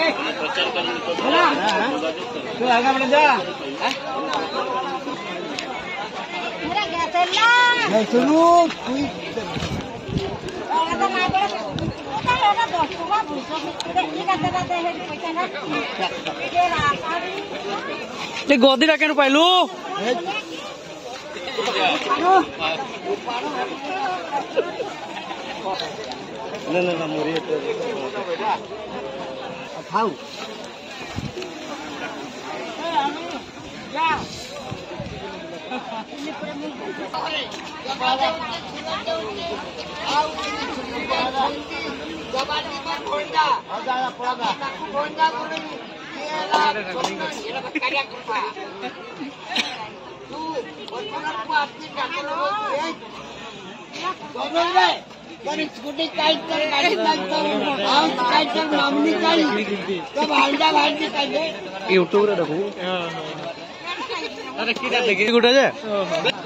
तू आगे बढ़ जा नहीं सुनो तू गोदी रखे पाइलु ना मोरी खाऊ स्कूटी टाइट कर गाड़ी टाइट कर मामूली चाहिए तो भांडा भांडी चाहिए यूट्यूब रे देखो अरे की देखि गुटा जे